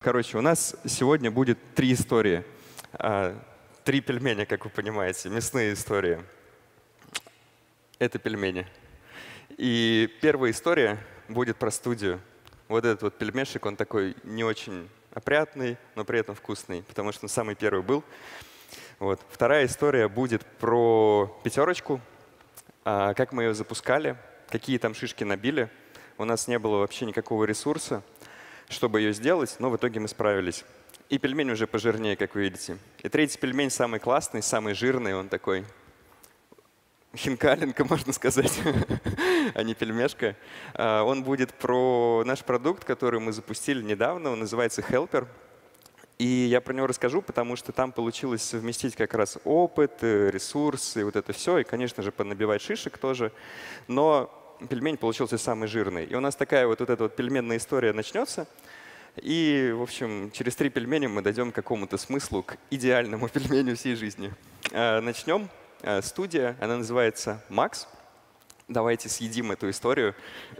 Короче, у нас сегодня будет 3 истории. 3 пельменя, как вы понимаете, мясные истории. Это пельмени. И первая история будет про студию. Вот этот вот пельмешек, он такой не очень опрятный, но при этом вкусный, потому что он самый первый был. Вот. Вторая история будет про пятерочку, как мы ее запускали, какие там шишки набили. У нас не было вообще никакого ресурса, чтобы ее сделать, но в итоге мы справились. И пельмень уже пожирнее, как вы видите. И третий пельмень самый классный, самый жирный, он такой хинкаленко, можно сказать, а не пельмешка. Он будет про наш продукт, который мы запустили недавно, он называется Helper. И я про него расскажу, потому что там получилось совместить как раз опыт, ресурсы, вот это все, и, конечно же, понабивать шишек тоже. Но пельмень получился самый жирный. И у нас такая вот эта вот пельменная история начнется. И, в общем, через 3 пельменя мы дойдем к какому-то смыслу, к идеальному пельменю всей жизни. Начнем. Студия, она называется Max. Давайте съедим эту историю.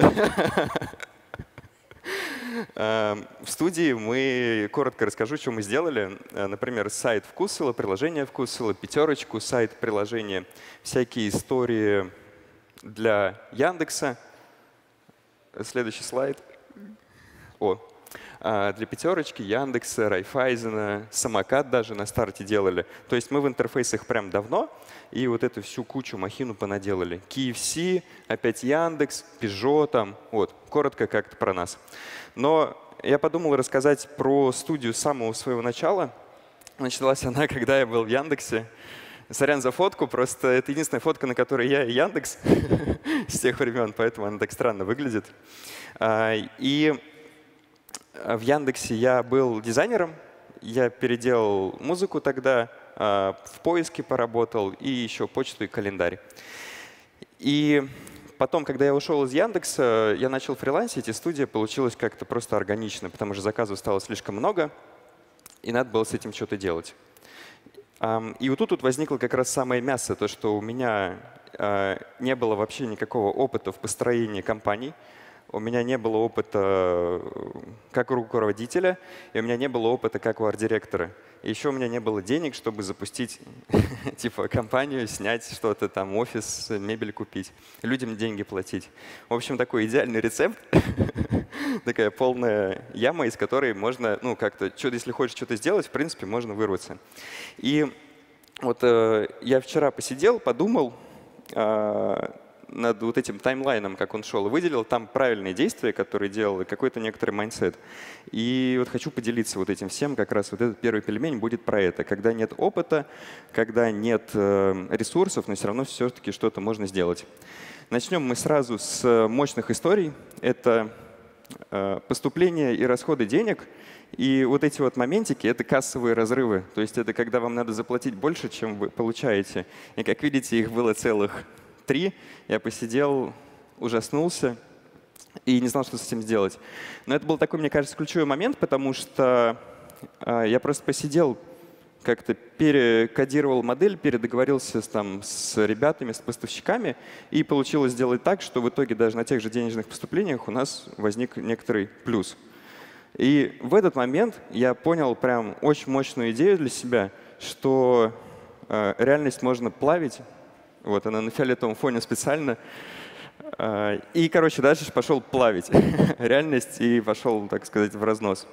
В студии мы коротко расскажу, что мы сделали. Например, сайт Вкусвилла, приложение Вкусвилла, пятерочку, сайт, приложение, всякие истории для Яндекса. Следующий слайд. Для пятерочки, Яндекса, Райфайзена, самокат даже на старте делали. То есть мы в интерфейсах прям давно, и вот эту всю кучу махину понаделали. KFC, опять Яндекс, Peugeot там. Вот, коротко как-то про нас. Но я подумал рассказать про студию с самого своего начала. Началась она, когда я был в Яндексе. Сорян за фотку, просто это единственная фотка, на которой я и Яндекс с тех времен, поэтому она так странно выглядит. И в Яндексе я был дизайнером, я переделал музыку тогда, в поиске поработал и еще почту и календарь. И потом, когда я ушел из Яндекса, я начал фрилансить, и студия получилась как-то просто органично, потому что заказов стало слишком много, и надо было с этим что-то делать. И вот тут возникло как раз самое мясо, то, что у меня не было вообще никакого опыта в построении компаний. У меня не было опыта как руководителя, и у меня не было опыта как у арт-директора. И еще у меня не было денег, чтобы запустить типа компанию, снять что-то там, офис, мебель купить, людям деньги платить. В общем, такой идеальный рецепт, такая полная яма, из которой можно, ну, как-то, если хочешь что-то сделать, в принципе, можно вырваться. И вот я вчера посидел, подумал над вот этим таймлайном, как он шел, и выделил там правильные действия, которые делал, и какой-то некоторый майндсет. И вот хочу поделиться вот этим всем, как раз вот этот первый пельмень будет про это. Когда нет опыта, когда нет ресурсов, но все равно все-таки что-то можно сделать. Начнем мы сразу с мощных историй. Это поступление и расходы денег. И вот эти вот моментики — это кассовые разрывы. То есть это когда вам надо заплатить больше, чем вы получаете. И, как видите, их было целых 3. Я посидел, ужаснулся и не знал, что с этим сделать. Но это был такой, мне кажется, ключевой момент, потому что я просто посидел, как-то перекодировал модель, передоговорился с ребятами, с поставщиками, и получилось сделать так, что в итоге даже на тех же денежных поступлениях у нас возник некоторый плюс. И в этот момент я понял прям очень мощную идею для себя, что реальность можно плавить. Вот она на фиолетовом фоне специально. И, короче, дальше пошел плавить реальность и пошел, так сказать, в разнос.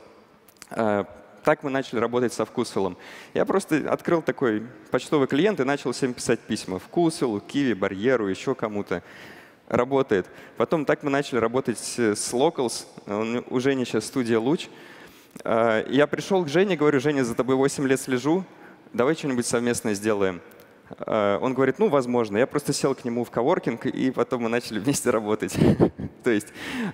Так мы начали работать со Вкусвиллом. Я просто открыл такой почтовый клиент и начал всем писать письма. Вкусвиллу, Киви, Барьеру, еще кому-то. Работает. Потом так мы начали работать с Locals. У Жени сейчас студия «Луч». Я пришел к Жене, говорю: Женя, за тобой 8 лет слежу, давай что-нибудь совместное сделаем. Он говорит: ну, возможно. Я просто сел к нему в коворкинг, и потом мы начали вместе работать. То есть,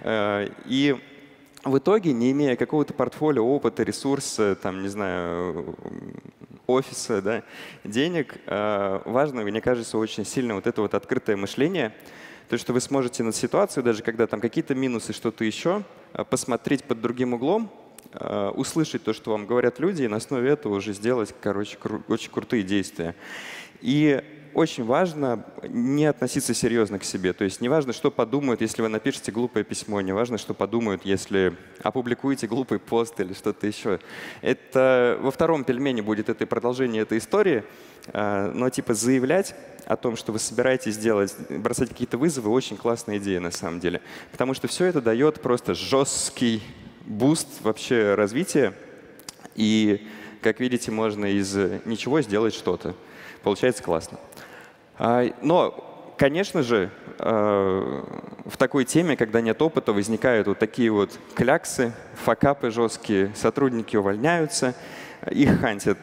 и в итоге, не имея какого-то портфолио, опыта, ресурса, там, не знаю, офиса, да, денег, важно, мне кажется, очень сильно вот это вот открытое мышление. То, что вы сможете на ситуацию, даже когда там какие-то минусы, что-то еще, посмотреть под другим углом, услышать то, что вам говорят люди, и на основе этого уже сделать, короче, очень крутые действия. И очень важно не относиться серьезно к себе. То есть не важно, что подумают, если вы напишете глупое письмо, не важно, что подумают, если опубликуете глупый пост или что-то еще. Это во втором пельмене будет это продолжение этой истории, но типа заявлять о том, что вы собираетесь делать, бросать какие-то вызовы, очень классная идея на самом деле. Потому что все это дает просто жесткий буст вообще развития. И, как видите, можно из ничего сделать что-то. Получается классно. Но, конечно же, в такой теме, когда нет опыта, возникают вот такие вот кляксы, факапы жесткие, сотрудники увольняются, их хантят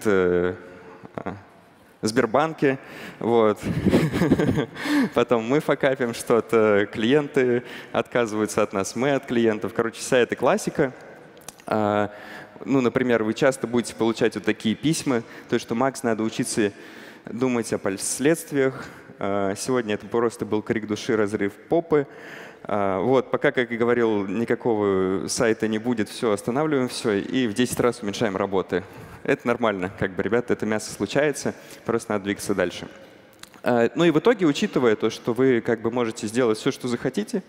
Сбербанке, вот. Потом мы факапим что-то, клиенты отказываются от нас, мы от клиентов. Короче, вся эта классика. Ну, например, вы часто будете получать вот такие письма, то, что Макс, надо учиться думать о последствиях. Сегодня это просто был крик души, разрыв попы. Вот, пока, как и говорил, никакого сайта не будет, все, останавливаем все и в 10 раз уменьшаем работы. Это нормально, как бы, ребята, это мясо случается, просто надо двигаться дальше. Ну и в итоге, учитывая то, что вы как бы можете сделать все, что захотите,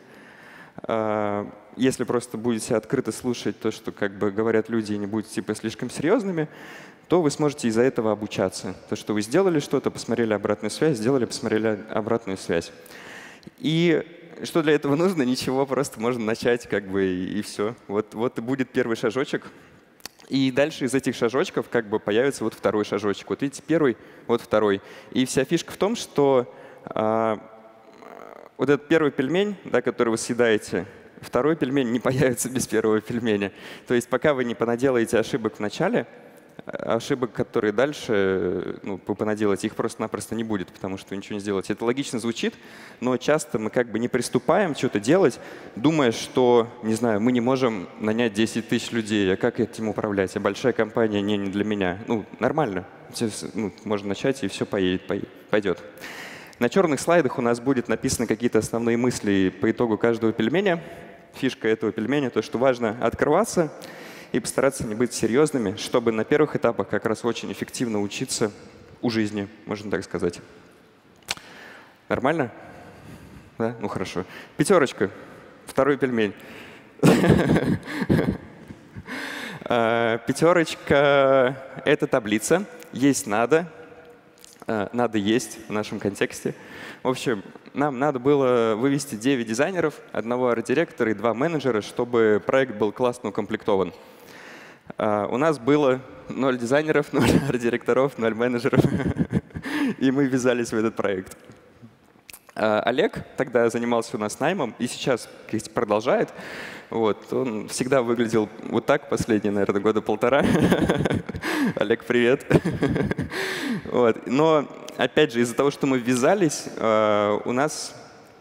если просто будете открыто слушать то, что как бы говорят люди, и не будете типа слишком серьезными, то вы сможете из-за этого обучаться. То, что вы сделали что-то, посмотрели обратную связь, сделали, посмотрели обратную связь. И что для этого нужно? Ничего, просто можно начать как бы и все. Вот и будет первый шажочек. И дальше из этих шажочков как бы появится вот второй шажочек. Вот видите, первый, вот второй. И вся фишка в том, что вот этот первый пельмень, да, который вы съедаете, второй пельмень не появится без первого пельменя. То есть пока вы не понаделаете ошибок в начале, ошибок, которые дальше вы понаделаете, их просто-напросто не будет, потому что вы ничего не сделаете. Это логично звучит, но часто мы как бы не приступаем что-то делать, думая, что, не знаю, мы не можем нанять 10 тысяч людей, а как этим управлять? А большая компания не для меня. Ну, нормально. Можно начать, и все пойдет. На черных слайдах у нас будет написаны какие-то основные мысли по итогу каждого пельменя. Фишка этого пельменя — то, что важно открываться и постараться не быть серьезными, чтобы на первых этапах как раз очень эффективно учиться у жизни, можно так сказать. Нормально? Да? Ну хорошо. Пятерочка. Второй пельмень. Пятерочка — это таблица. Есть надо. Надо есть в нашем контексте. В общем, нам надо было вывести 9 дизайнеров, 1 арт-директора и 2 менеджера, чтобы проект был классно укомплектован. У нас было 0 дизайнеров, 0 арт-директоров, 0 менеджеров, и мы ввязались в этот проект. Олег тогда занимался у нас наймом и сейчас продолжает. Вот, он всегда выглядел вот так последние, наверное, года полтора. Олег, привет. Вот. Но, опять же, из-за того, что мы ввязались, у нас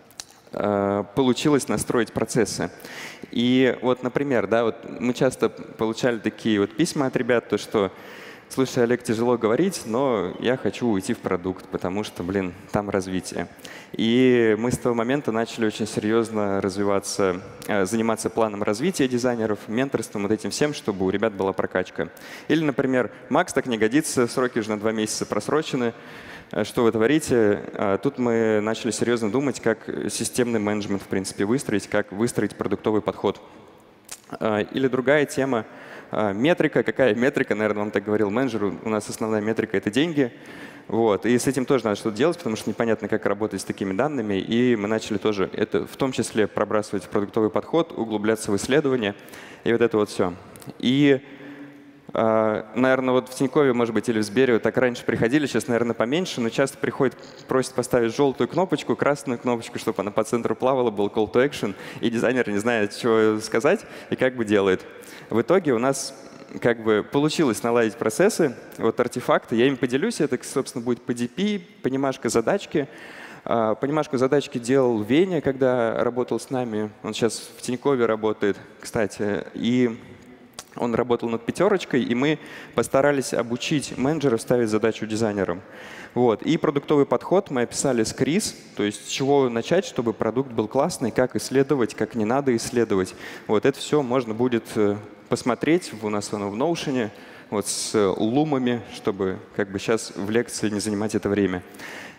получилось настроить процессы. И вот, например, да, вот мы часто получали такие вот письма от ребят, то что, слушай, Олег, тяжело говорить, но я хочу уйти в продукт, потому что, блин, там развитие. И мы с того момента начали очень серьезно развиваться, заниматься планом развития дизайнеров, менторством, вот этим всем, чтобы у ребят была прокачка. Или, например, Макс, так не годится, сроки уже на 2 месяца просрочены. Что вы творите? Тут мы начали серьезно думать, как системный менеджмент, в принципе, выстроить, как выстроить продуктовый подход. Или другая тема. Метрика. Какая метрика? Наверное, вам так говорил менеджер. У нас основная метрика — это деньги. Вот. И с этим тоже надо что-то делать, потому что непонятно, как работать с такими данными. И мы начали тоже это в том числе пробрасывать в продуктовый подход, углубляться в исследования. И вот это вот все. И, наверное, вот в Тинькове, может быть, или в Сбере так раньше приходили, сейчас, наверное, поменьше, но часто приходят, просят поставить желтую кнопочку, красную кнопочку, чтобы она по центру плавала, был call to action, и дизайнер не знает, что сказать и как бы делает. В итоге у нас как бы получилось наладить процессы, вот артефакты, я им поделюсь, это, собственно, будет PDP, понимашка задачки. Понимашку задачки делал Веня, когда работал с нами, он сейчас в Тинькове работает, кстати, и он работал над пятерочкой, и мы постарались обучить менеджеров ставить задачу дизайнерам. Вот. И продуктовый подход мы описали с Крис, то есть с чего начать, чтобы продукт был классный, как исследовать, как не надо исследовать. Вот это все можно будет посмотреть у нас в Notion, вот с лумами, чтобы как бы сейчас в лекции не занимать это время.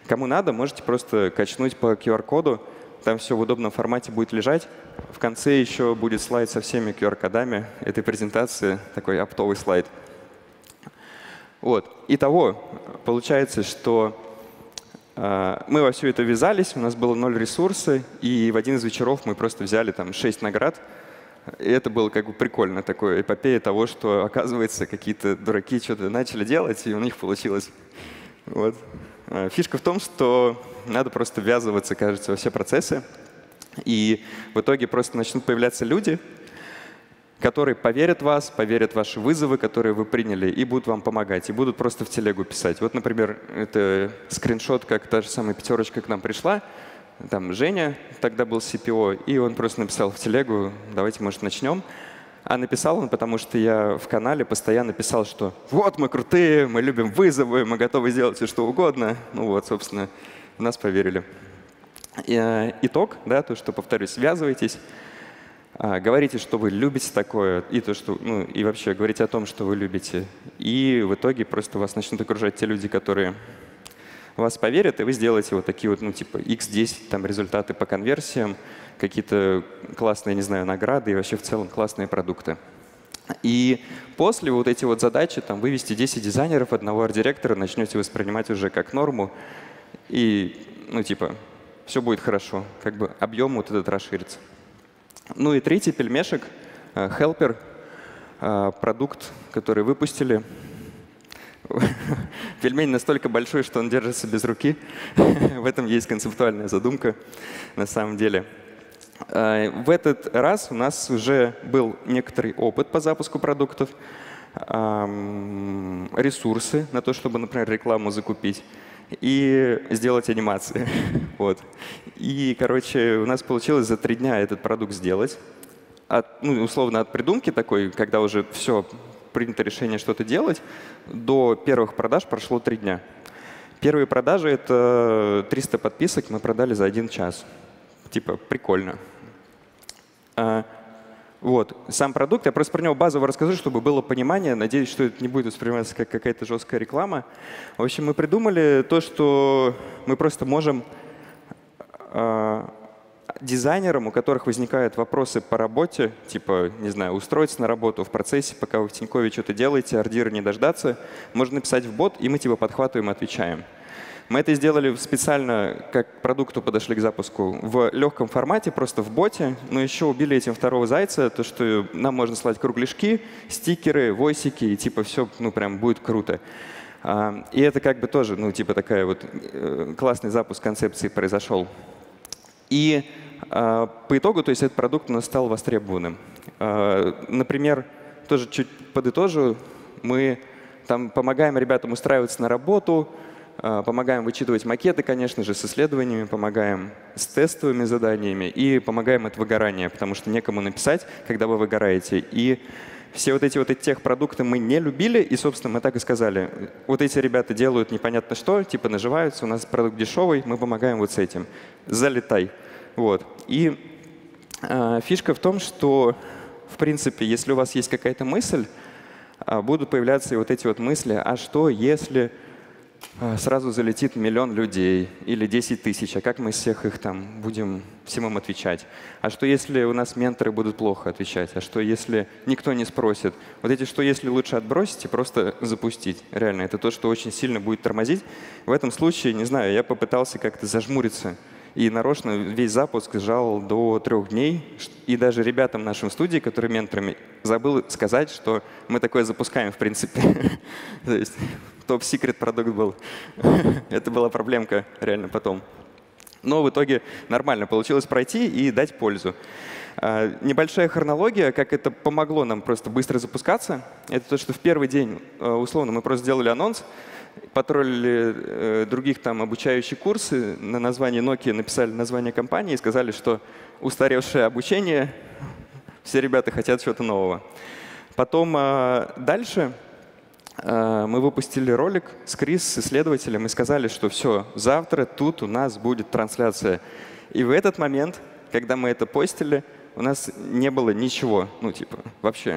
Кому надо, можете просто качнуть по QR-коду. Там все в удобном формате будет лежать. В конце еще будет слайд со всеми QR-кодами этой презентации, такой оптовый слайд. Вот. Итого, получается, что мы во все это ввязались, у нас было 0 ресурса, и в один из вечеров мы просто взяли там 6 наград. И это было как бы прикольно, такое эпопея того, что, оказывается, какие-то дураки что-то начали делать, и у них получилось. Вот. Фишка в том, что надо просто ввязываться, кажется, во все процессы, и в итоге просто начнут появляться люди, которые поверят в вас, поверят в ваши вызовы, которые вы приняли, и будут вам помогать, и будут просто в телегу писать. Вот, например, это скриншот, как та же самая пятерочка к нам пришла. Там Женя тогда был CPO, и он просто написал в телегу: давайте, может, начнем. А написал он, потому что я в канале постоянно писал, что вот мы крутые, мы любим вызовы, мы готовы сделать все, что угодно. Ну вот, собственно, в нас поверили. Итог, да, то, что, повторюсь, связывайтесь. Говорите, что вы любите такое, и то, что, ну, и вообще говорите о том, что вы любите. И в итоге просто вас начнут окружать те люди, которые вас поверят, и вы сделаете вот такие вот, ну, типа X10 там, результаты по конверсиям, какие-то классные, не знаю, награды и вообще в целом классные продукты. И после вот эти вот задачи, там, вывести 10 дизайнеров, одного арт-директора, начнете воспринимать уже как норму, и, ну, типа, все будет хорошо, как бы объем вот этот расширится. Ну и третий пельмешек, Helper, продукт, который выпустили. Пельмень настолько большой, что он держится без руки. В этом есть концептуальная задумка на самом деле. В этот раз у нас уже был некоторый опыт по запуску продуктов, ресурсы на то, чтобы, например, рекламу закупить и сделать анимации. Вот. И, короче, у нас получилось за 3 дня этот продукт сделать. Ну, условно, от придумки такой, когда уже все, принято решение что-то делать, до первых продаж прошло 3 дня. Первые продажи — это 300 подписок, мы продали за 1 час. Типа, прикольно. Вот. Сам продукт, я просто про него базово расскажу, чтобы было понимание. Надеюсь, что это не будет восприниматься как какая-то жесткая реклама. В общем, мы придумали то, что мы просто можем дизайнерам, у которых возникают вопросы по работе, типа, не знаю, устроиться на работу в процессе, пока вы в Тинькове что-то делаете, ордира не дождаться, можно написать в бот, и мы типа подхватываем и отвечаем. Мы это сделали специально, как к продукту подошли к запуску, в легком формате, просто в боте, но еще убили этим второго зайца, то, что нам можно слать кругляшки, стикеры, войсики, и типа все, ну, прям будет круто. И это как бы тоже, ну, типа такая вот классный запуск концепции произошел. И по итогу, то есть этот продукт у нас стал востребованным. Например, тоже чуть подытожу, мы там помогаем ребятам устраиваться на работу, помогаем вычитывать макеты, конечно же, с исследованиями, помогаем с тестовыми заданиями и помогаем от выгорания, потому что некому написать, когда вы выгораете. И все вот эти техпродукты мы не любили, и, собственно, мы так и сказали. Вот эти ребята делают непонятно что, типа наживаются, у нас продукт дешевый, мы помогаем вот с этим. Залетай. Вот. И фишка в том, что, в принципе, если у вас есть какая-то мысль, будут появляться и вот эти вот мысли, а что, если сразу залетит 1 000 000 людей или 10 000, а как мы из всех их там будем всем им отвечать? А что, если у нас менторы будут плохо отвечать? А что, если никто не спросит? Вот эти «что, если» лучше отбросить и просто запустить. Реально, это то, что очень сильно будет тормозить. В этом случае, не знаю, я попытался как-то зажмуриться. И нарочно весь запуск сжал до 3 дней. И даже ребятам нашим в студии, которые менторами, забыл сказать, что мы такое запускаем в принципе. То есть топ-секрет продукт был. Это была проблемка реально потом. Но в итоге нормально получилось пройти и дать пользу. Небольшая хронология, как это помогло нам просто быстро запускаться. Это то, что в первый день, условно, мы просто сделали анонс, потроллили других там обучающие курсы, на название Nokia написали название компании и сказали, что устаревшее обучение, все ребята хотят чего-то нового. Потом дальше мы выпустили ролик с Крис, с исследователем, и сказали, что все, завтра тут у нас будет трансляция. И в этот момент, когда мы это постили, у нас не было ничего, ну типа вообще.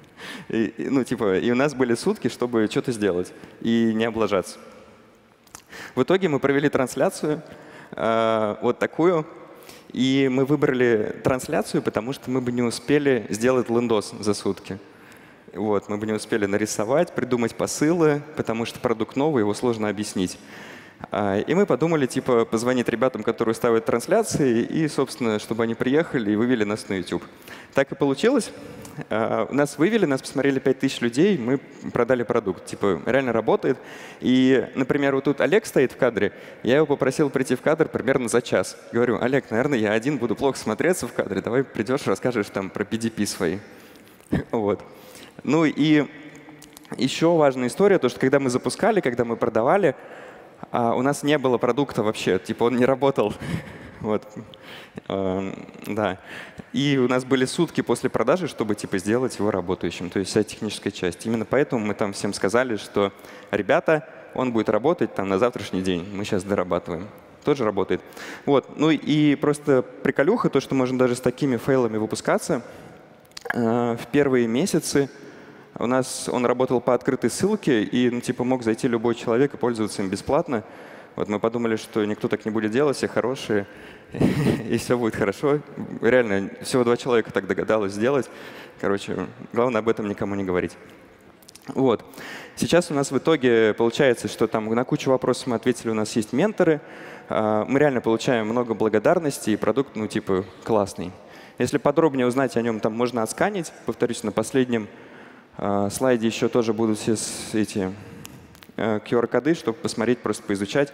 И у нас были сутки, чтобы что-то сделать и не облажаться. В итоге мы провели трансляцию, вот такую. И мы выбрали трансляцию, потому что мы бы не успели сделать лендос за сутки. Вот, мы бы не успели нарисовать, придумать посылы, потому что продукт новый, его сложно объяснить. И мы подумали, типа, позвонить ребятам, которые ставят трансляции, и, собственно, чтобы они приехали и вывели нас на YouTube. Так и получилось. Нас вывели, нас посмотрели 5000 людей, мы продали продукт. Типа, реально работает. И, например, вот тут Олег стоит в кадре, я его попросил прийти в кадр примерно за час. Говорю: Олег, наверное, я один буду плохо смотреться в кадре, давай придешь, расскажешь там про PDP свои. Вот. Ну и еще важная история, то, что когда мы запускали, когда мы продавали, у нас не было продукта вообще, типа он не работал. Вот. Да. И у нас были сутки после продажи, чтобы типа сделать его работающим, то есть вся техническая часть. Именно поэтому мы там всем сказали, что ребята, он будет работать там на завтрашний день, мы сейчас дорабатываем. Тоже работает. Вот. Ну и просто приколюха, то, что можно даже с такими фейлами выпускаться. В первые месяцы у нас он работал по открытой ссылке, и ну, типа мог зайти любой человек и пользоваться им бесплатно. Вот мы подумали, что никто так не будет делать, все хорошие, и все будет хорошо. Реально, всего 2 человека так догадалось сделать. Короче, главное об этом никому не говорить. Вот. Сейчас у нас в итоге получается, что там на кучу вопросов мы ответили, у нас есть менторы. Мы реально получаем много благодарности, и продукт, ну, типа, классный. Если подробнее узнать о нем, там можно отсканить. Повторюсь, на последнем слайде еще тоже будут все эти QR-коды, чтобы посмотреть, просто поизучать.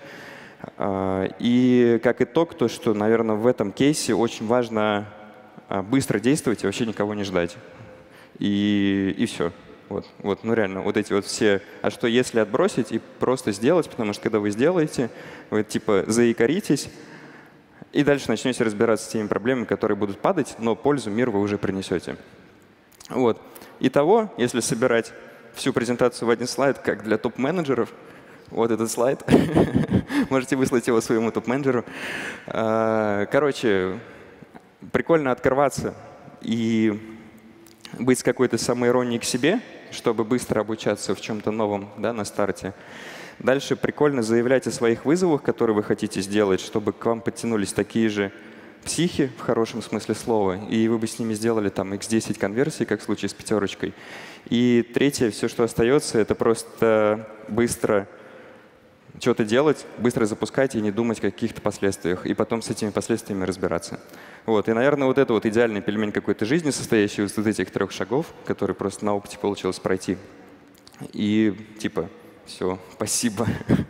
И как итог, то, что, наверное, в этом кейсе очень важно быстро действовать и вообще никого не ждать. И все. Вот, ну реально, вот эти вот все, а что если отбросить и просто сделать, потому что когда вы сделаете, вы типа заикаритесь, и дальше начнете разбираться с теми проблемами, которые будут падать, но пользу миру вы уже принесете. Вот. Итого, если собирать всю презентацию в один слайд, как для топ-менеджеров, вот этот слайд, можете выслать его своему топ-менеджеру. Короче, прикольно открываться и быть с какой-то самоиронией к себе, чтобы быстро обучаться в чем-то новом, да, на старте. Дальше прикольно заявлять о своих вызовах, которые вы хотите сделать, чтобы к вам подтянулись такие же психи, в хорошем смысле слова, и вы бы с ними сделали там x10 конверсий, как в случае с 5. И третье, все, что остается, это просто быстро что-то делать, быстро запускать и не думать о каких-то последствиях, и потом с этими последствиями разбираться. Вот. И, наверное, вот это вот идеальный пельмень какой-то жизни, состоящий из вот этих 3 шагов, которые просто на опыте получилось пройти. И типа, все, спасибо.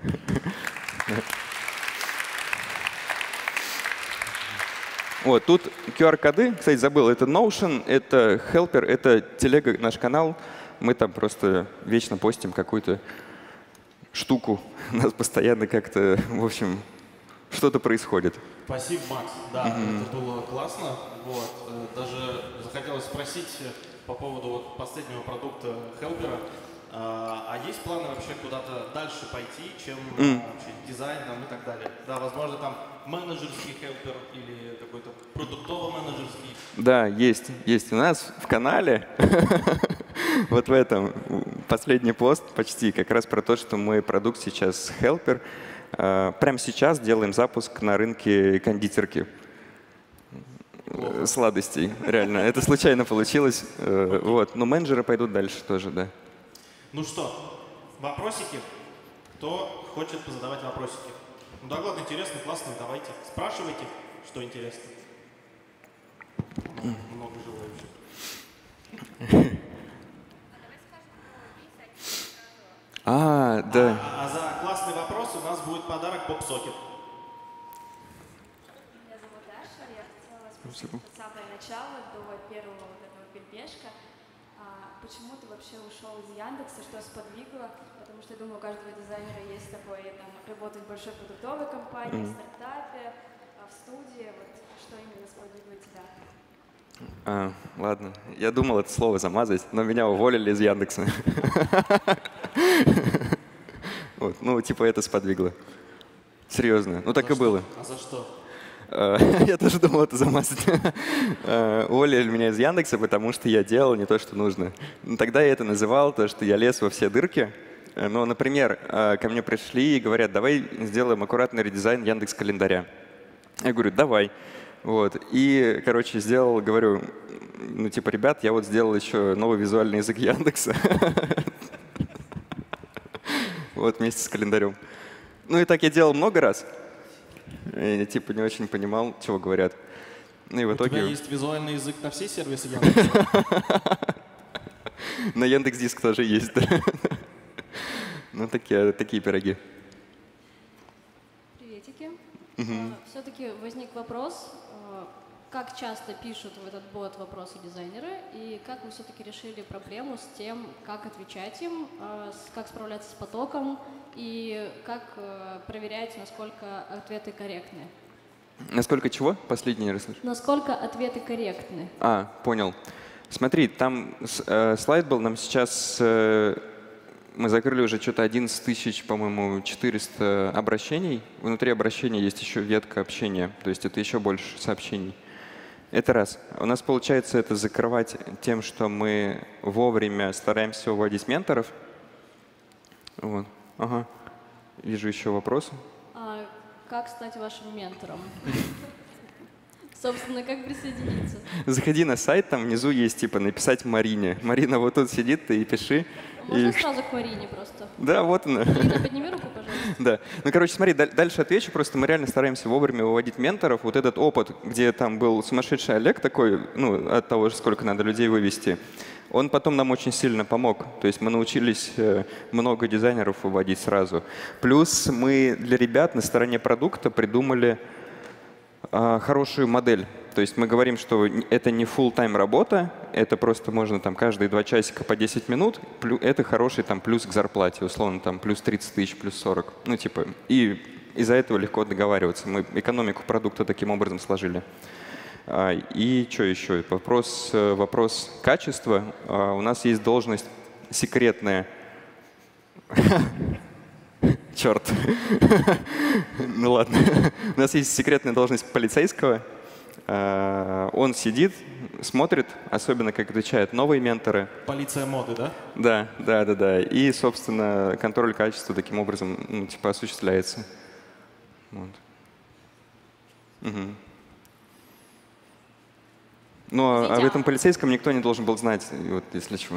Вот, тут QR-коды, кстати, забыл, это Notion, это Helper, это телега, наш канал. Мы там просто вечно постим какую-то штуку. У нас постоянно как-то, в общем, что-то происходит. Спасибо, Макс. Да, это было классно. Вот. Даже захотелось спросить по поводу вот последнего продукта Helper. А есть планы вообще куда-то дальше пойти, чем вообще дизайн там, и так далее? Да, возможно, там менеджерский Helper или какой-то продуктово-менеджерский? Да, есть. Есть у нас в канале, вот в этом, последний пост почти как раз про то, что мой продукт сейчас Helper. Прямо сейчас делаем запуск на рынке кондитерки. Сладостей, реально. Это случайно получилось. Вот. Но менеджеры пойдут дальше тоже, да. Ну что, вопросики? Кто хочет позадавать вопросики? Ну, доклад интересный, классный, давайте. Спрашивайте, что интересно. Много желающих. Да. А за классный вопрос у нас будет подарок PopSocket. Меня зовут Даша, я хотела вас спросить от самого начала до первого вот этого пельмешка. Почему ты вообще ушел из Яндекса, что сподвигло? Потому что, я думаю, у каждого дизайнера есть такое, там, работать в большой продуктовой компании, в стартапе, в студии. Вот что именно сподвигло тебя? Ладно, я думал это слово замазать, но меня уволили из Яндекса. Вот, ну, типа это сподвигло. Серьезно, ну так и было. А за что? Я тоже думал это замазать. Уволили меня из Яндекса, потому что я делал не то, что нужно. Тогда я это называл, то, что я лез во все дырки, Ну, например, ко мне пришли и говорят, давай сделаем аккуратный редизайн Яндекс.Календаря. Я говорю, давай. Вот. И, короче, говорю, ну, типа, ребят, я вот сделал еще новый визуальный язык Яндекса. Вот вместе с календарем. Ну и так я делал много раз. Я типа не очень понимал, чего говорят. Ну и в итоге... У тебя есть визуальный язык на все сервисы Яндекса? На Яндекс.Диск тоже есть. Ну такие пироги. Приветики. Все-таки возник вопрос, как часто пишут в этот бот вопросы дизайнеры, и как вы все-таки решили проблему с тем, как отвечать им, как справляться с потоком, и как проверять, насколько ответы корректны? Насколько чего? Последний раз. Насколько ответы корректны? Понял. Смотри, там слайд был, нам сейчас... Мы закрыли уже что-то 11 тысяч, по-моему, 400 обращений. Внутри обращения есть еще ветка общения, то есть это еще больше сообщений. Это раз. У нас получается это закрывать тем, что мы вовремя стараемся уводить менторов. Вот. Ага. Вижу еще вопросы. Как стать вашим ментором? Собственно, как присоединиться? Заходи на сайт, там внизу есть типа написать Марине. Марина вот тут сидит, ты и пиши. Можно сразу к Марине просто? Да, вот она. Марина, подними руку, пожалуйста. Да. Ну, короче, смотри, дальше отвечу. Просто мы реально стараемся вовремя выводить менторов. Вот этот опыт, где там был сумасшедший Олег такой, ну, от того, сколько надо людей вывести, он потом нам очень сильно помог. То есть мы научились много дизайнеров выводить сразу. Плюс мы для ребят на стороне продукта придумали хорошую модель. То есть мы говорим, что это не full-time работа, это просто можно там каждые 2 часика по 10 минут, это хороший там плюс к зарплате, условно там плюс 30 тысяч, плюс 40. Ну типа, и из-за этого легко договариваться. Мы экономику продукта таким образом сложили. И что еще? Вопрос качества. У нас есть должность секретная. Черт. Ну ладно. У нас есть секретная должность полицейского. Он сидит, смотрит, особенно как отвечают новые менторы. Полиция моды, да? Да. И, собственно, контроль качества таким образом, ну, типа, осуществляется. Вот. Угу. Но об этом полицейском никто не должен был знать, вот, если чего.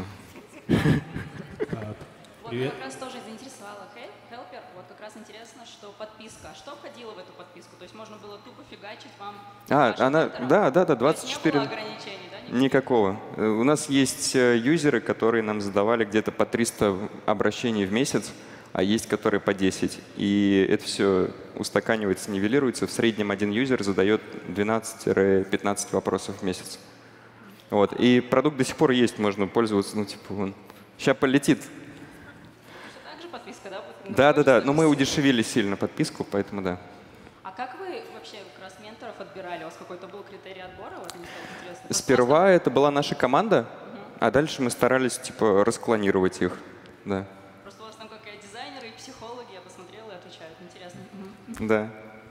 Вот как раз тоже заинтересовало Helper. Вот как раз интересно, что подписка. Что входило в эту подписку? То есть можно было тупо фигачить вам? Да, 24. Не было ограничений, да? Никакого. У нас есть юзеры, которые нам задавали где-то по 300 обращений в месяц, а есть которые по 10. И это все устаканивается, нивелируется. В среднем один юзер задает 12-15 вопросов в месяц. Вот. И продукт до сих пор есть, можно пользоваться, ну типа он сейчас полетит. Также подписка, да? Да. Но мы удешевили сильно подписку, поэтому да. А как вы вообще как раз менторов отбирали? У вас какой-то был критерий отбора? Вот мне стало интересно. Сперва это была наша команда, а дальше мы старались типа расклонировать их. Да. Просто у вас там какая дизайнеры и психологи, я посмотрела и отвечают. Интересно. Да.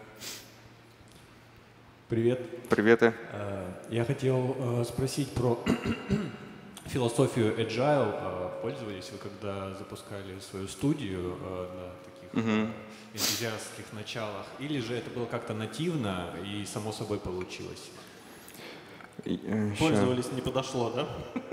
Привет. Привет. Я хотел спросить про философию Agile. Пользовались вы, когда запускали свою студию на таких энтузиастских началах? Или же это было как-то нативно и само собой получилось? Пользовались, не подошло, да?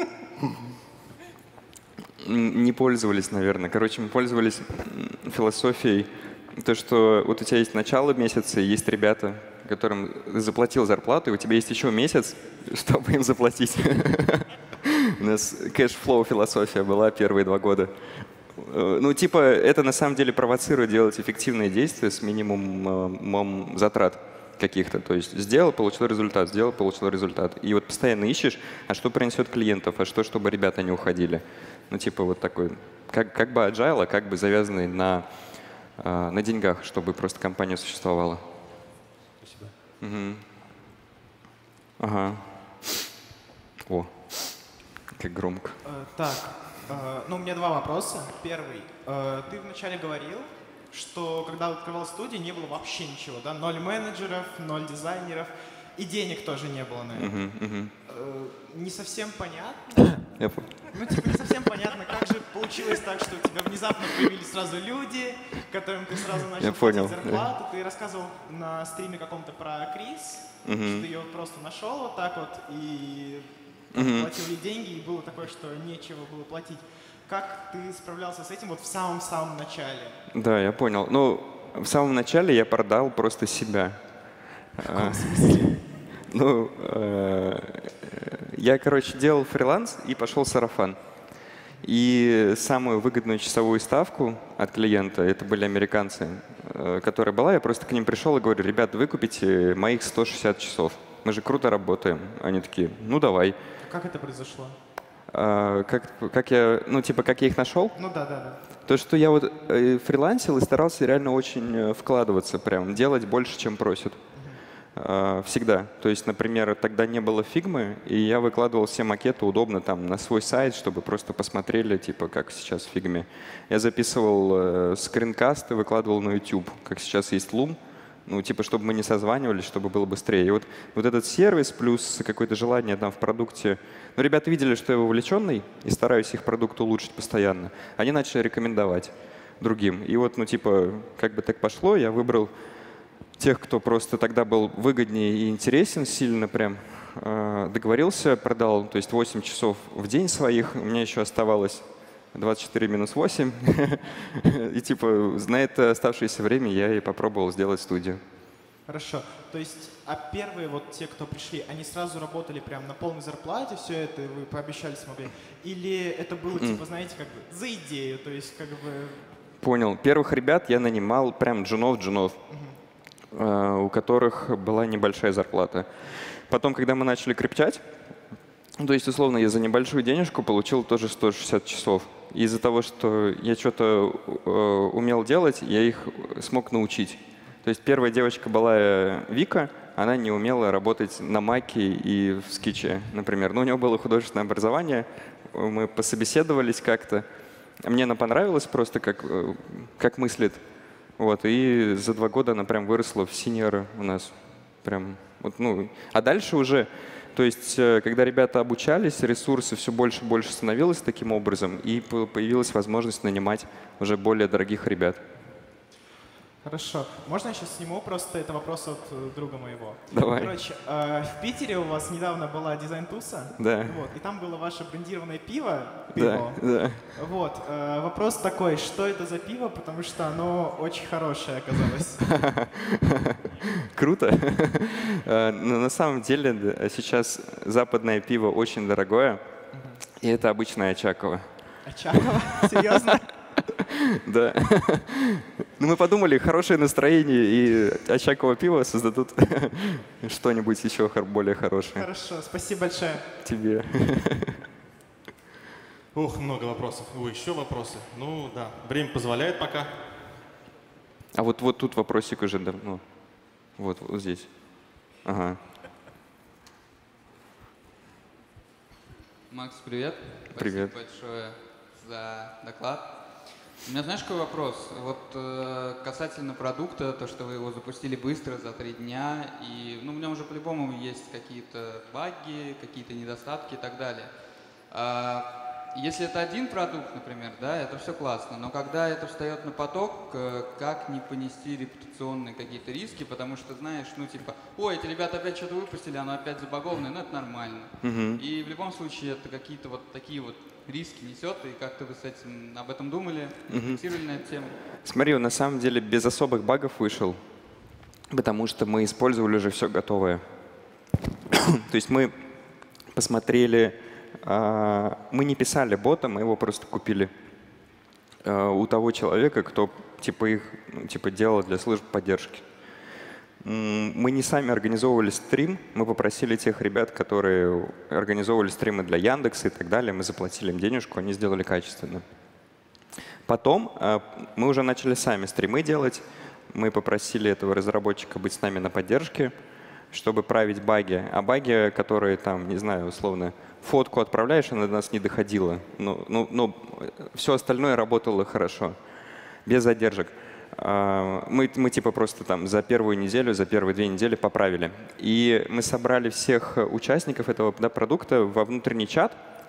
Не пользовались, наверное. Короче, мы пользовались философией, то, что вот у тебя есть начало месяца, и есть ребята, которым ты заплатил зарплату, и у тебя есть еще месяц, чтобы им заплатить. У нас кэш-флоу философия была первые 2 года. Ну, типа, это на самом деле провоцирует делать эффективные действия с минимумом затрат каких-то. То есть сделал, получил результат, сделал, получил результат. И вот постоянно ищешь, а что принесет клиентов, а что, чтобы ребята не уходили. Ну, типа, вот такой, как бы agile, а как бы завязанный на деньгах, чтобы просто компания существовала. Спасибо. Угу. Ага. О, как громко. Так, ну у меня 2 вопроса. Первый. Ты вначале говорил, что когда открывал студию, не было вообще ничего, да? 0 менеджеров, 0 дизайнеров, и денег тоже не было, наверное. Не совсем понятно, Ну, типа, не совсем понятно, как же получилось так, что у тебя внезапно появились сразу люди, которым ты сразу начал платить зарплату. Ты рассказывал на стриме каком-то про Крис, что ты ее просто нашел вот так вот и платил ей деньги, и было такое, что нечего было платить. Как ты справлялся с этим вот в самом-самом начале? Да, я понял. Ну, в самом начале я продал просто себя. В каком смысле? Ну, я, короче, делал фриланс и пошел сарафан. И самую выгодную часовую ставку от клиента, это были американцы, которая была, я просто к ним пришел и говорю: ребят, вы купите моих 160 часов. Мы же круто работаем. Они такие: ну давай. Как это произошло? Как я их нашел? Ну да. То, что я вот фрилансил и старался реально очень вкладываться, прям делать больше, чем просят. Всегда. То есть, например, тогда не было фигмы, и я выкладывал все макеты удобно там на свой сайт, чтобы просто посмотрели, типа, как сейчас в фигме. Я записывал скринкасты, выкладывал на YouTube, как сейчас есть Loom. Ну, типа, чтобы мы не созванивались, чтобы было быстрее. И вот этот сервис плюс какое-то желание там в продукте. Ну, ребята видели, что я вовлеченный и стараюсь их продукт улучшить постоянно. Они начали рекомендовать другим. И вот, ну, типа, как бы так пошло, я выбрал тех, кто просто тогда был выгоднее и интересен сильно прям. Договорился, продал, то есть 8 часов в день своих. У меня еще оставалось 24 минус 8. И типа на это оставшееся время я и попробовал сделать студию. Хорошо. То есть, а первые вот те, кто пришли, они сразу работали прям на полной зарплате, все это вы пообещали, смогли? Или это было, типа, знаете, как бы за идею, то есть как бы… Понял. Первых ребят я нанимал прям джунов, у которых была небольшая зарплата. Потом, когда мы начали крепчать, то есть, условно, я за небольшую денежку получил тоже 160 часов. И из-за того, что я что-то умел делать, я их смог научить. То есть первая девочка была Вика, она не умела работать на Маке и в скетче, например. Но у нее было художественное образование, мы пособеседовались как-то. Мне она понравилась просто, как мыслит. Вот, и за 2 года она прям выросла в синьора у нас. Прям, вот, ну. А дальше уже, то есть, когда ребята обучались, ресурсы все больше и больше становилось таким образом, и появилась возможность нанимать уже более дорогих ребят. Хорошо. Можно я сейчас сниму? Просто это вопрос от друга моего. Давай. Короче, в Питере у вас недавно была дизайн-туса. Да. Вот, и там было ваше брендированное пиво. Да. Вот. Вопрос такой, что это за пиво, потому что оно очень хорошее оказалось. Круто. Но на самом деле сейчас западное пиво очень дорогое, и это обычное Очаково. Очаково? Серьезно? Да. Ну, мы подумали, хорошее настроение и Очаково пиво создадут что-нибудь еще более хорошее. Хорошо, спасибо большое. Тебе. Ох, много вопросов. Ой, еще вопросы. Ну да, время позволяет пока. А вот тут вопросик уже давно. Вот здесь. Ага. Макс, привет. Привет. Спасибо большое за доклад. У меня, знаешь, какой вопрос? Вот касательно продукта, то, что вы его запустили быстро, за 3 дня, и ну, в нем уже по-любому есть какие-то баги, какие-то недостатки и так далее. Если это один продукт, например, да, это все классно, но когда это встает на поток, как не понести репутационные какие-то риски, потому что, знаешь, ну типа, ой, эти ребята опять что-то выпустили, оно опять забагованное, но это нормально. И в любом случае это какие-то вот такие вот риски несет, и как-то вы с этим об этом думали, рефлексировали на эту тему? Смотри, он на самом деле без особых багов вышел, потому что мы использовали уже все готовое. То есть мы посмотрели, мы не писали бота, мы его просто купили у того человека, кто их делал для служб поддержки. Мы не сами организовывали стрим, мы попросили тех ребят, которые организовывали стримы для Яндекса и так далее, мы заплатили им денежку, они сделали качественно. Потом мы уже начали сами стримы делать, мы попросили этого разработчика быть с нами на поддержке, чтобы править баги. А баги, которые там, не знаю, условно, фотку отправляешь, она до нас не доходила, но все остальное работало хорошо, без задержек. Мы типа просто там за первую неделю, за первые 2 недели поправили. И мы собрали всех участников этого продукта во внутренний чат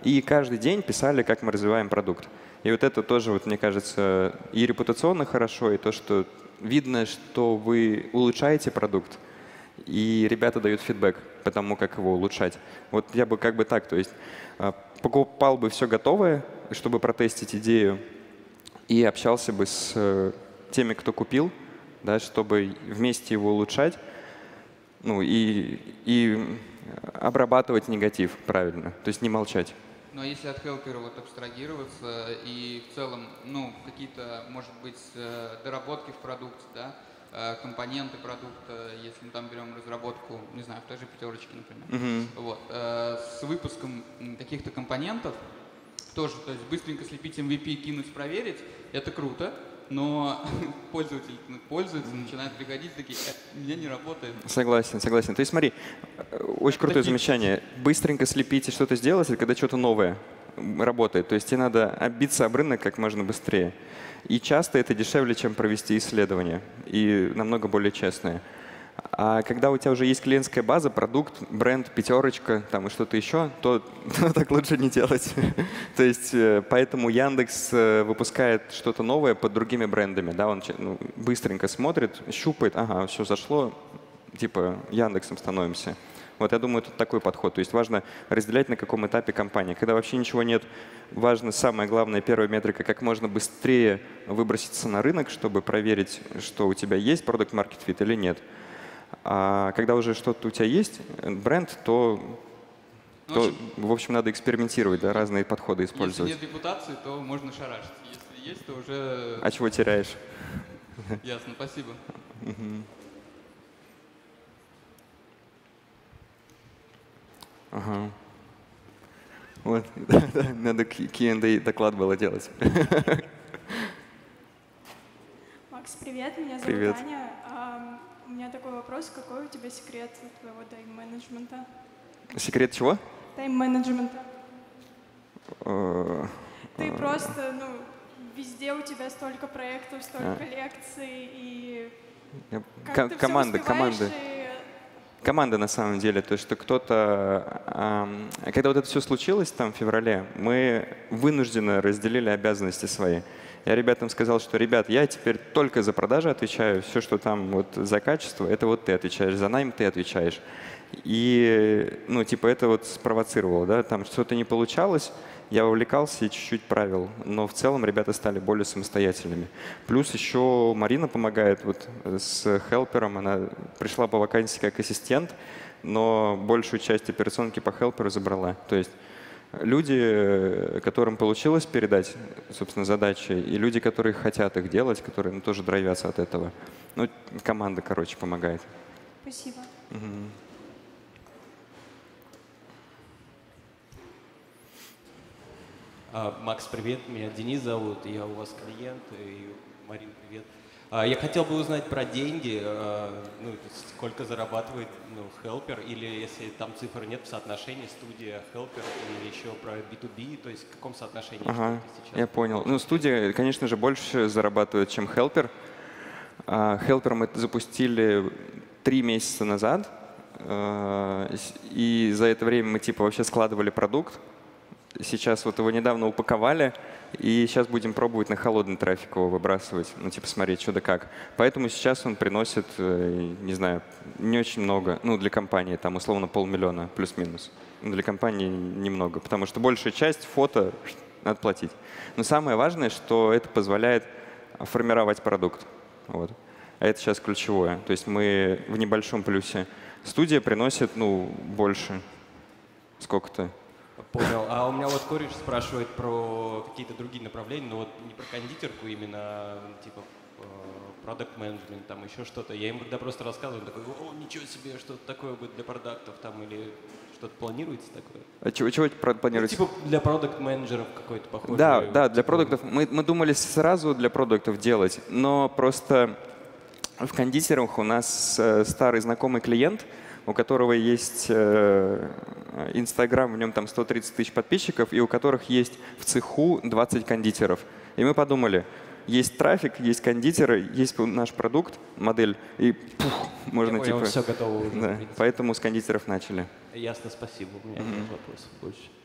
и каждый день писали, как мы развиваем продукт. И вот это тоже, вот, мне кажется, и репутационно хорошо, и то, что видно, что вы улучшаете продукт, и ребята дают фидбэк по тому, как его улучшать. Вот я бы как бы так, то есть покупал бы все готовое, чтобы протестить идею, и общался бы с теми, кто купил, да, чтобы вместе его улучшать, ну и обрабатывать негатив правильно, то есть не молчать. Но если от Helper вот абстрагироваться и в целом, ну, какие-то, может быть, доработки в продукте, да, компоненты продукта, если мы там берем разработку, не знаю, в той же пятерочке, например, вот, с выпуском каких-то компонентов, тоже, то есть быстренько слепить MVP, кинуть, проверить, это круто, но пользователь пользуется, начинает приходить, такие, у меня не работает. Согласен, согласен. То есть смотри, очень крутое замечание. Быстренько слепить и что-то сделать, это когда что-то новое работает. То есть тебе надо оббиться об рынок как можно быстрее. И часто это дешевле, чем провести исследование. И намного более честное. А когда у тебя уже есть клиентская база, продукт, бренд, пятерочка там, и что-то еще, то так лучше не делать. То есть поэтому Яндекс выпускает что-то новое под другими брендами. Да? Он быстренько смотрит, щупает, ага, все зашло, типа Яндексом становимся. Вот я думаю, тут такой подход. То есть важно разделять, на каком этапе компании. Когда вообще ничего нет, важно самое главное, первая метрика, как можно быстрее выброситься на рынок, чтобы проверить, что у тебя есть продукт market fit или нет. А когда уже что-то у тебя есть, бренд, то в общем, надо экспериментировать, да, разные подходы использовать. Если нет репутации, то можно шарашить. Если есть, то уже… А чего теряешь? Ясно, спасибо. Ага. Вот, надо Q&A доклад было делать. Макс, привет, меня зовут Аня. У меня такой вопрос, какой у тебя секрет твоего тайм-менеджмента? Секрет чего? Тайм-менеджмента. Ты просто, везде у тебя столько проектов, столько лекций, и как ты все успеваешь, Команда на самом деле, то есть что кто-то… Когда вот это все случилось там в феврале, мы вынужденно разделили обязанности свои. Я ребятам сказал, что, ребят, я теперь только за продажи отвечаю, все, что там вот за качество, это вот ты отвечаешь, за найм ты отвечаешь. И, это вот спровоцировало, да, там что-то не получалось, я вовлекался и чуть-чуть правил, но в целом ребята стали более самостоятельными. Плюс еще Марина помогает вот с Helper, она пришла по вакансии как ассистент, но большую часть операционки по Helper забрала. То есть люди, которым получилось передать, собственно, задачи, и люди, которые хотят их делать, которые тоже драйвятся от этого. Команда, короче, помогает. Спасибо. Макс, привет. Меня Денис зовут. Я у вас клиент. И Марин, привет. Я хотел бы узнать про деньги. Сколько зарабатывает Helper, или если там цифр нет в соотношении студия Helper, или еще про B2B, то есть в каком соотношении? Ага, я понял. Студия, конечно же, больше зарабатывает, чем Helper. Helper мы запустили 3 месяца назад, и за это время мы вообще складывали продукт. Сейчас вот его недавно упаковали, и сейчас будем пробовать на холодный трафик его выбрасывать, смотреть, что да как. Поэтому сейчас он приносит, не знаю, не очень много, для компании, там условно 500 000 плюс-минус. Для компании немного, потому что большая часть фото надо платить. Но самое важное, что это позволяет формировать продукт. Вот. А это сейчас ключевое. То есть мы в небольшом плюсе. Студия приносит, больше. Сколько-то. Понял. А у меня вот кореш спрашивает про какие-то другие направления, но вот не про кондитерку именно, типа продакт менеджмент, там еще что-то. Я ему когда просто рассказываю, он такой: о, ничего себе, что-то такое будет для продуктов там, или что-то планируется такое? А чего планируется? Типа для продакт-менеджеров какой-то похожий. Да, для продуктов. Мы думали сразу для продуктов делать, но просто в кондитерах у нас старый знакомый клиент, у которого есть Инстаграм, в нем там 130 000 подписчиков, и у которых есть в цеху 20 кондитеров. И мы подумали, есть трафик, есть кондитеры, есть наш продукт, модель, и можно все готово уже. Да, поэтому с кондитеров начали. Ясно, спасибо. У меня нет вопросов больше.